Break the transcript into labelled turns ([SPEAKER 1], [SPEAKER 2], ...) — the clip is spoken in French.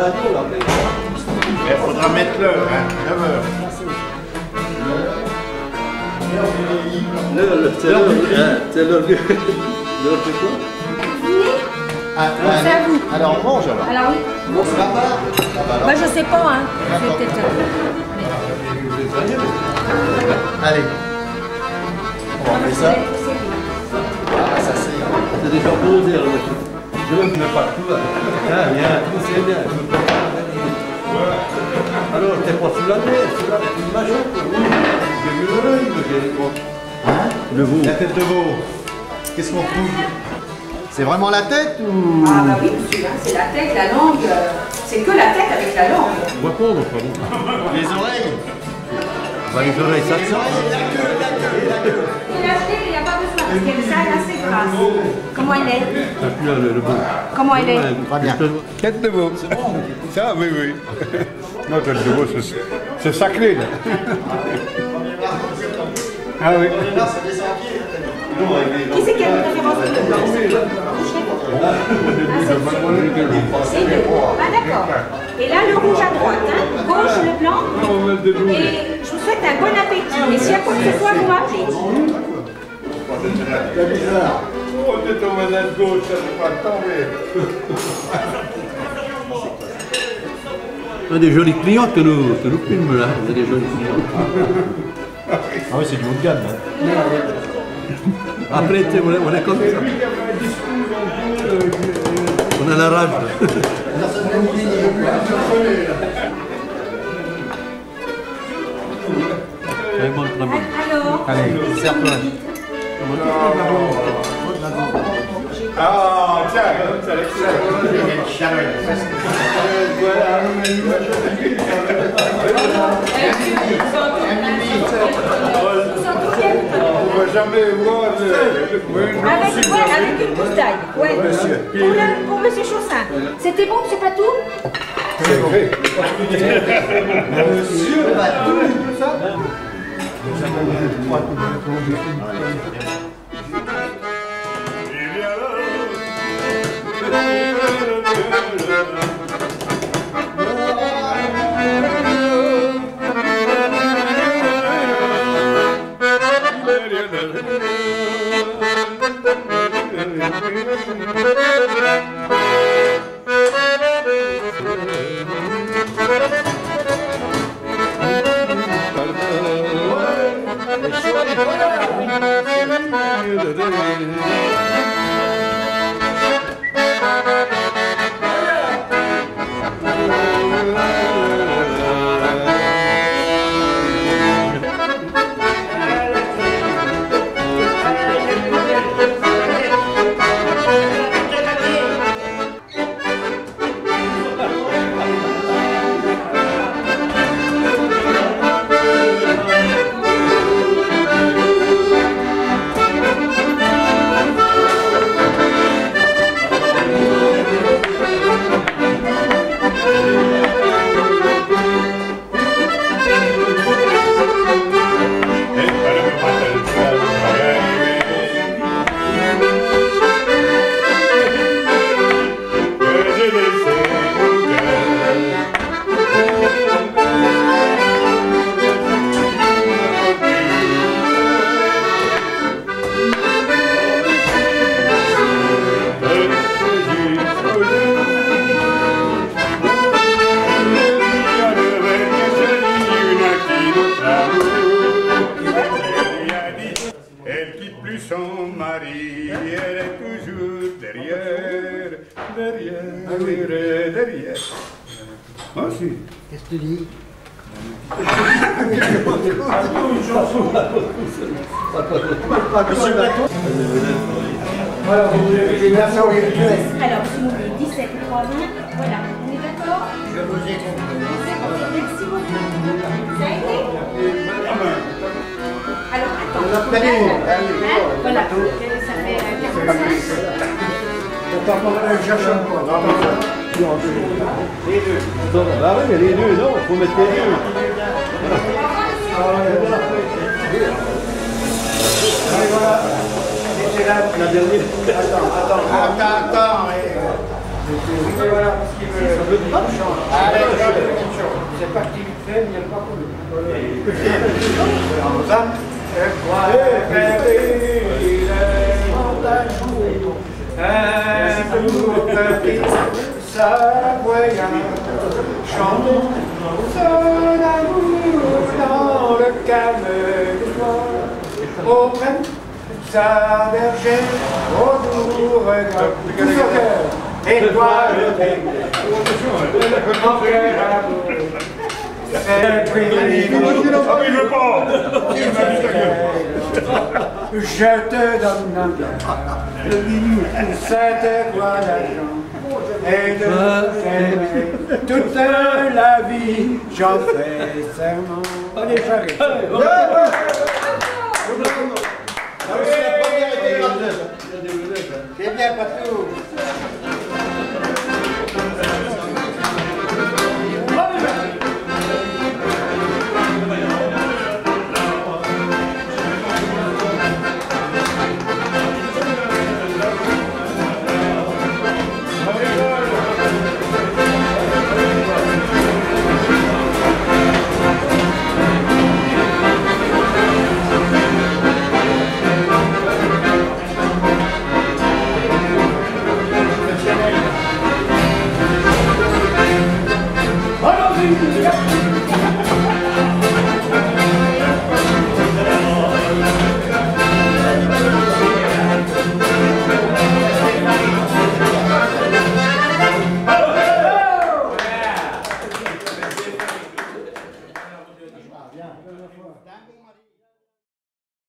[SPEAKER 1] radio là.
[SPEAKER 2] Il faudra mettre l'heure, hein, 9h.
[SPEAKER 1] C'est l'heure de quoi?
[SPEAKER 3] Alors on mange alors.
[SPEAKER 4] Alors oui. Bah je sais pas, hein. C'est peut-être...
[SPEAKER 3] Allez. On va faire ça. Ah, ça c'est...
[SPEAKER 1] C'est déjà posé alors. Je ne mets pas tout là. Ah bien, tout c'est bien. Alors t'es pas sous la tête, sous la machin. J'ai vu l'oreille, le veau.
[SPEAKER 3] La tête de veau. Qu'est-ce qu'on trouve? C'est vraiment la tête ou...
[SPEAKER 4] Ah bah oui, monsieur, hein, c'est la tête, la langue. C'est que la tête avec la langue.
[SPEAKER 1] On va prendre, pardon.
[SPEAKER 3] Les oreilles.
[SPEAKER 1] Bah, les oreilles, ça
[SPEAKER 3] Les oreilles, il y a la queue, il y a la queue.
[SPEAKER 4] Il a acheté, il n'y a pas besoin, parce qu'elle est assez grasse. Comment elle est?
[SPEAKER 1] t'as plus là, le veau.
[SPEAKER 4] Comment elle est?
[SPEAKER 3] Très bien.
[SPEAKER 5] Tête de veau. C'est bon. Ça, oui, oui. Non, tête de veau, c'est sacré, là. Ah oui.
[SPEAKER 4] Qui c'est qui a une préférence pour le blanc? C'est deux. Ah d'accord. Et là, le rouge à droite, hein? Gauche, le blanc. Et je vous souhaite un bon appétit. Et s'il y a quoi que ce soit, vous m'appelez.
[SPEAKER 3] C'est bizarre.
[SPEAKER 5] Oh, t'es tombé à gauche, ça ne pas tomber.
[SPEAKER 1] On a des jolis clients que nous filmons là. On a des jolis clients.
[SPEAKER 3] Ah oui, c'est du haut de gamme. Hein.
[SPEAKER 1] Après, on est comme ça. On a la rage. Très bon, très bon.
[SPEAKER 4] Alors?
[SPEAKER 3] Allez, serre-toi.
[SPEAKER 5] Ah, tiens, c'est l'excellent. On ne va jamais voir
[SPEAKER 4] Avec une bouteille. Ouais. Pour monsieur Chaussin. C'était bon, monsieur Patou?
[SPEAKER 5] c'est vrai.
[SPEAKER 3] Monsieur Patou, ça?
[SPEAKER 5] derrière. Ah si.
[SPEAKER 3] Qu'est-ce que tu dis?
[SPEAKER 4] Alors, si vous voulez 17 3 20, voilà, on est d'accord?
[SPEAKER 3] Je vous ai compris.
[SPEAKER 4] Merci beaucoup. Ça a été? Alors, attends. Voilà, ça fait 45.
[SPEAKER 1] Les deux. Ah oui, mais les deux, non, il faut mettre les deux.
[SPEAKER 3] Allez, voilà. La dernière. Attends.
[SPEAKER 1] Et voilà, parce qu'il veut allez, c'est parti vite fait, mais il n'y a pas connu. Savoyard, chantons son amour dans le calme du soir, auprès de sa bergère, au doux regard, tout son cœur, étoile en cœur amour. C'est pris, je te donne un cœur, cette voix d'argent. Et de t'aimer toute la vie, j'en fais serment. Allez, j'arrive. C'est bien, Patou. Allons-y!